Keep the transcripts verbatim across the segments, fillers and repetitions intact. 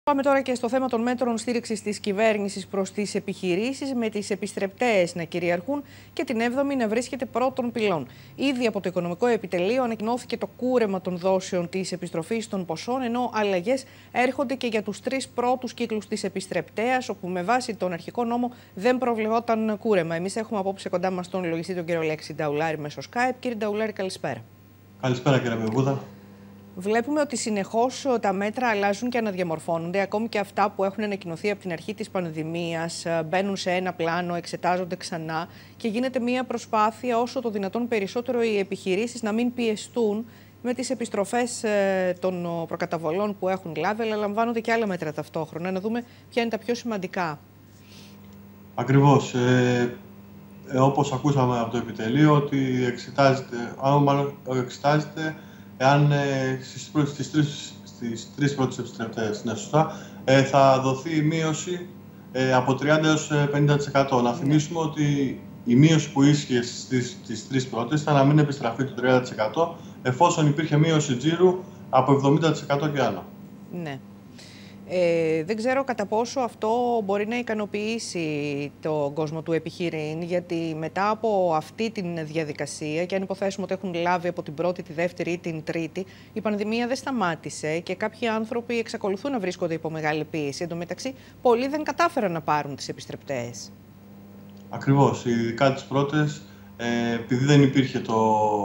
Πάμε τώρα και στο θέμα των μέτρων στήριξης της κυβέρνησης προς τις επιχειρήσεις, με τις επιστρεπτέες να κυριαρχούν και την έβδομη να βρίσκεται πρώτων πυλών. Ήδη από το Οικονομικό Επιτελείο ανακοινώθηκε το κούρεμα των δόσεων της επιστροφής των ποσών, ενώ αλλαγές έρχονται και για τους τρεις πρώτους κύκλους της επιστρεπτέας, όπου με βάση τον αρχικό νόμο δεν προβλεπόταν κούρεμα. Εμείς έχουμε απόψε κοντά μας τον λογιστή, τον κύριο Λέξη Νταουλάρη, μέσω Skype. Κύριε Νταουλάρη, καλησπέρα. Καλησπέρα, κύριε Μπεβούδα. Βλέπουμε ότι συνεχώς τα μέτρα αλλάζουν και αναδιαμορφώνονται. Ακόμη και αυτά που έχουν ανακοινωθεί από την αρχή της πανδημίας μπαίνουν σε ένα πλάνο, εξετάζονται ξανά και γίνεται μια προσπάθεια όσο το δυνατόν περισσότερο οι επιχειρήσεις να μην πιεστούν με τις επιστροφές των προκαταβολών που έχουν λάβει, αλλά λαμβάνονται και άλλα μέτρα ταυτόχρονα. Να δούμε ποια είναι τα πιο σημαντικά. Ακριβώς. Ε, ε, όπως ακούσαμε από το Επιτελείο, ότι εξετάζεται, μάλλον εξετάζεται εάν ε, στις, στις, τρεις, στις τρεις πρώτες επιστρεπτές, ναι, σωστά, ε, θα δοθεί μείωση ε, από τριάντα έως πενήντα τοις εκατό. Να θυμίσουμε ότι η μείωση που ίσχυε στις, στις τρεις πρώτες ήταν να μην επιστραφεί το τριάντα τοις εκατό, εφόσον υπήρχε μείωση τζίρου από εβδομήντα τοις εκατό και άνω. Ναι. Ε, δεν ξέρω κατά πόσο αυτό μπορεί να ικανοποιήσει τον κόσμο του επιχειρήν, γιατί μετά από αυτή τη διαδικασία, και αν υποθέσουμε ότι έχουν λάβει από την πρώτη, τη δεύτερη ή την τρίτη, η πανδημία δεν σταμάτησε και κάποιοι άνθρωποι εξακολουθούν να βρίσκονται υπό μεγάλη πίεση. Εν τω μεταξύ, πολλοί δεν κατάφεραν να πάρουν τις επιστρεπτές. Ακριβώς. Ειδικά τις πρώτες, ε, επειδή δεν υπήρχε το,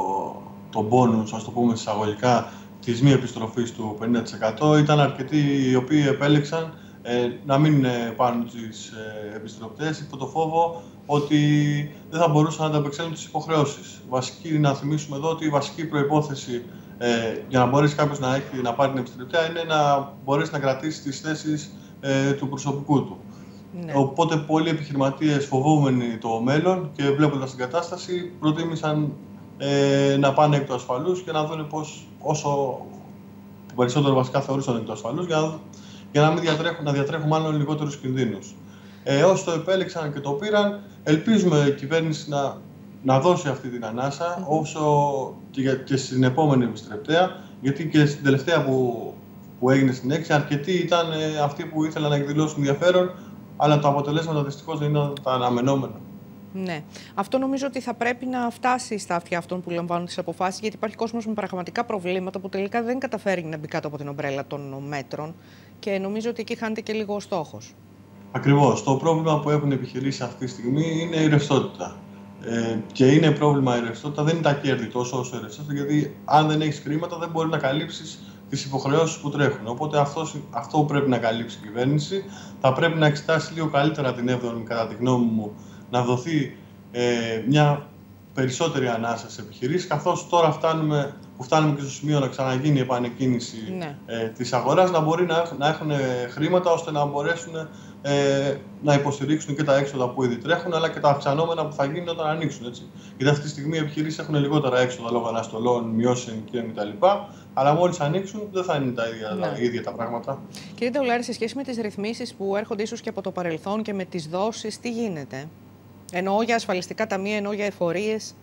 το bonus, ας το πούμε εισαγωγικά, της μη επιστροφής του πενήντα τοις εκατό, ήταν αρκετοί οι οποίοι επέλεξαν ε, να μην ε, πάρουν τις ε, επιστροφές υπό το φόβο ότι δεν θα μπορούσαν να ανταπεξέλθουν τις υποχρεώσεις. Βασική, να θυμίσουμε εδώ ότι η βασική προϋπόθεση ε, για να μπορέσει κάποιος να, έχει, να πάρει την επιστροφή είναι να μπορέσει να κρατήσει τις θέσεις ε, του προσωπικού του. Ναι. Οπότε πολλοί επιχειρηματίες, φοβούμενοι το μέλλον και βλέποντας την κατάσταση, προτίμησαν Ε, να πάνε εκ του ασφαλούς και να δουν πώς, όσο περισσότερο βασικά θεωρούσαν εκ του ασφαλούς, για να, για να μην διατρέχουν, να διατρέχουν μάλλον λιγότερους κινδύνους. Ε, όσοι το επέλεξαν και το πήραν, ελπίζουμε η κυβέρνηση να, να δώσει αυτή την ανάσα, mm-hmm. όσο και, και στην επόμενη επιστρεπτέα, γιατί και στην τελευταία που, που έγινε στην έξι, αρκετοί ήταν ε, αυτοί που ήθελαν να εκδηλώσουν ενδιαφέρον, αλλά τα αποτελέσματα δυστυχώς δεν ήταν τα αναμενόμενα. Ναι. Αυτό νομίζω ότι θα πρέπει να φτάσει στα αυτιά αυτών που λαμβάνουν τις αποφάσεις, γιατί υπάρχει κόσμος με πραγματικά προβλήματα που τελικά δεν καταφέρει να μπει κάτω από την ομπρέλα των μέτρων και νομίζω ότι εκεί χάνεται και λίγο ο στόχος. Ακριβώς. Το πρόβλημα που έχουν επιχειρήσει αυτή τη στιγμή είναι η ρευστότητα. Ε, και είναι πρόβλημα η ρευστότητα, δεν είναι τα κέρδη τόσο όσο η ρευστότητα, γιατί αν δεν έχεις χρήματα δεν μπορεί να καλύψεις τις υποχρεώσεις που τρέχουν. Οπότε αυτό, αυτό πρέπει να καλύψει η κυβέρνηση. Θα πρέπει να εξετάσει λίγο καλύτερα την έβδομη, κατά τη γνώμη μου, να δοθεί ε, μια περισσότερη ανάσα σε επιχειρήσεις, καθώς τώρα φτάνουμε, που φτάνουμε και στο σημείο να ξαναγίνει η επανεκκίνηση ναι. ε, της αγοράς, να μπορεί να, να έχουν χρήματα ώστε να μπορέσουν ε, να υποστηρίξουν και τα έξοδα που ήδη τρέχουν, αλλά και τα αυξανόμενα που θα γίνουν όταν ανοίξουν. Έτσι. Γιατί αυτή τη στιγμή οι επιχειρήσεις έχουν λιγότερα έξοδα λόγω αναστολών, μειώσεων και κτλ. Αλλά μόλις ανοίξουν δεν θα είναι τα ίδια, ναι. τα, ίδια τα πράγματα. Κύριε Νταουλάρη, σε σχέση με τις ρυθμίσεις που έρχονται ίσως και από το παρελθόν και με τις δόσεις, τι γίνεται? Εννοώ για ασφαλιστικά ταμεία, εννοώ για εφορίες.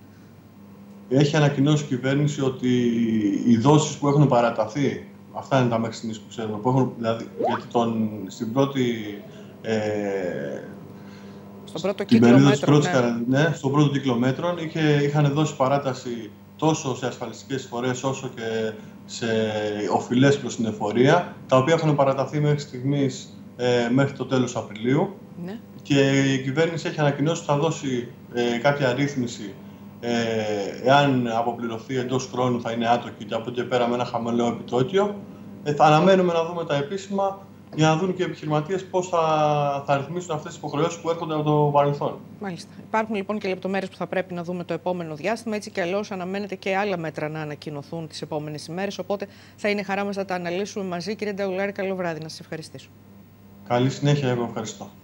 Έχει ανακοινώσει η κυβέρνηση ότι οι δόσεις που έχουν παραταθεί, αυτά είναι τα μέχρι στιγμής που ξέρουμε, που έχουν, δηλαδή, γιατί τον, στην πρώτη, ε, στον πρώτο κύκλο μέτρων, ναι. ναι, στον πρώτο κύκλο μέτρων είχε, είχαν δώσει παράταση τόσο σε ασφαλιστικές εισφορές όσο και σε οφειλές προς την εφορία, τα οποία έχουν παραταθεί μέχρι στιγμής ε, μέχρι το τέλος Απριλίου. Ναι. Και η κυβέρνηση έχει ανακοινώσει ότι θα δώσει ε, κάποια ρύθμιση ε, εάν αποπληρωθεί εντός χρόνου θα είναι άτοκη και από εκεί πέρα με ένα χαμηλό επιτόκιο. Ε, θα αναμένουμε να δούμε τα επίσημα για να δουν και οι επιχειρηματίες πώς θα, θα ρυθμίσουν αυτές τις υποχρεώσεις που έρχονται από το παρελθόν. Μάλιστα. Υπάρχουν λοιπόν και λεπτομέρειες που θα πρέπει να δούμε το επόμενο διάστημα. Έτσι κι αλλιώς αναμένεται και άλλα μέτρα να ανακοινωθούν τις επόμενες ημέρες. Οπότε θα είναι χαρά μας να τα αναλύσουμε μαζί. Κύριε Νταουλάρη, καλό βράδυ. Να σας ευχαριστήσω. Καλή συνέχεια, εγώ ευχαριστώ.